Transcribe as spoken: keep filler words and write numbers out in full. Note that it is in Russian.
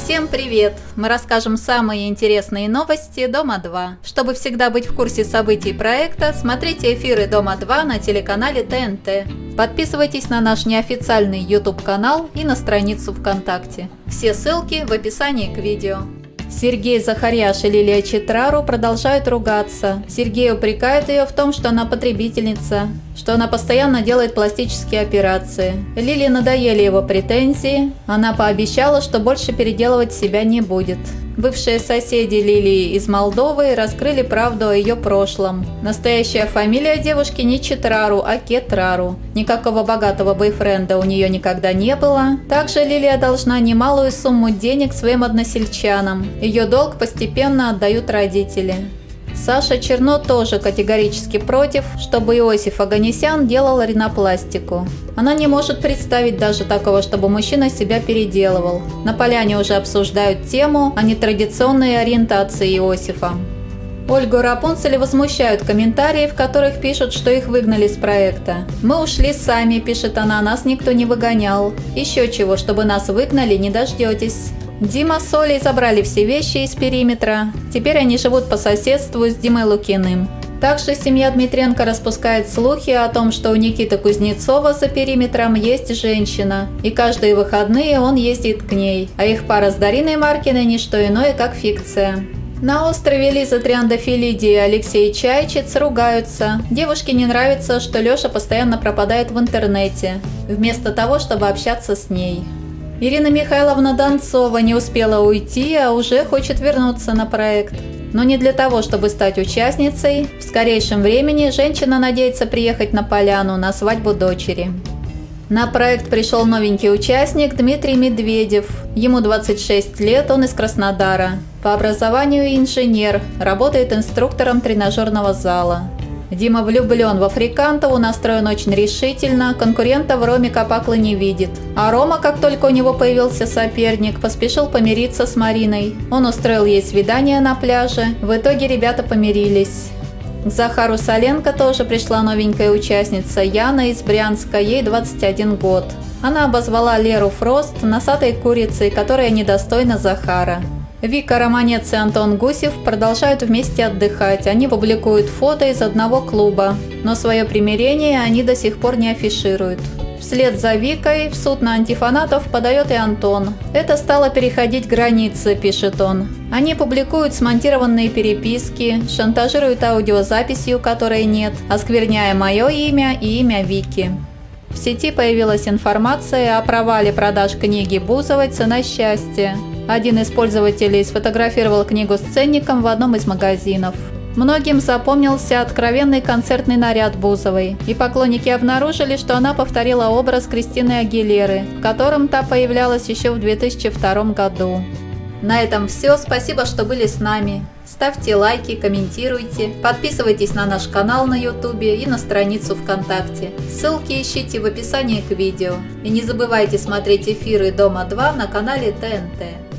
Всем привет! Мы расскажем самые интересные новости Дома два. Чтобы всегда быть в курсе событий проекта, смотрите эфиры Дома два на телеканале Т Н Т. Подписывайтесь на наш неофициальный YouTube канал и на страницу ВКонтакте. Все ссылки в описании к видео. Сергей Захарьяш и Лилия Читрару продолжают ругаться. Сергей упрекает ее в том, что она потребительница, что она постоянно делает пластические операции. Лилии надоели его претензии. Она пообещала, что больше переделывать себя не будет. Бывшие соседи Лилии из Молдовы раскрыли правду о ее прошлом. Настоящая фамилия девушки не Читрару, а Кетрару. Никакого богатого бойфренда у нее никогда не было. Также Лилия должна немалую сумму денег своим односельчанам. Ее долг постепенно отдают родители. Саша Черно тоже категорически против, чтобы Иосиф Оганесян делал ринопластику. Она не может представить даже такого, чтобы мужчина себя переделывал. На поляне уже обсуждают тему о нетрадиционной ориентации Иосифа. Ольгу Рапунцель возмущают комментарии, в которых пишут, что их выгнали с проекта. «Мы ушли сами», – пишет она, – «нас никто не выгонял. Еще чего, чтобы нас выгнали, не дождетесь». Дима с Олей забрали все вещи из периметра. Теперь они живут по соседству с Димой Лукиным. Также семья Дмитренко распускает слухи о том, что у Никиты Кузнецова за периметром есть женщина, и каждые выходные он ездит к ней, а их пара с Дариной Маркиной не что иное, как фикция. На острове Лиза Триандафилиди и Алексей Чайчиц ругаются. Девушке не нравится, что Леша постоянно пропадает в интернете, вместо того, чтобы общаться с ней. Ирина Михайловна Донцова не успела уйти, а уже хочет вернуться на проект. Но не для того, чтобы стать участницей. В скорейшем времени женщина надеется приехать на поляну на свадьбу дочери. На проект пришел новенький участник Дмитрий Медведев. Ему двадцать шесть лет, он из Краснодара. По образованию инженер, работает инструктором тренажерного зала. Дима влюблен в Африкантову, настроен очень решительно, конкурента в Роме Капаклы не видит. А Рома, как только у него появился соперник, поспешил помириться с Мариной. Он устроил ей свидание на пляже, в итоге ребята помирились. К Захару Соленко тоже пришла новенькая участница Яна из Брянска, ей двадцать один год. Она обозвала Леру Фрост носатой курицей, которая недостойна Захара. Вика Романец и Антон Гусев продолжают вместе отдыхать. Они публикуют фото из одного клуба, но свое примирение они до сих пор не афишируют. Вслед за Викой в суд на антифанатов подает и Антон. «Это стало переходить границы», – пишет он. Они публикуют смонтированные переписки, шантажируют аудиозаписью, которой нет, оскверняя мое имя и имя Вики. В сети появилась информация о провале продаж книги Бузовой «Цена счастья». Один из пользователей сфотографировал книгу с ценником в одном из магазинов. Многим запомнился откровенный концертный наряд Бузовой, и поклонники обнаружили, что она повторила образ Кристины Агилеры, в котором та появлялась еще в две тысячи втором году. На этом все. Спасибо, что были с нами. Ставьте лайки, комментируйте, подписывайтесь на наш канал на YouTube и на страницу ВКонтакте. Ссылки ищите в описании к видео. И не забывайте смотреть эфиры Дома два на канале Т Н Т.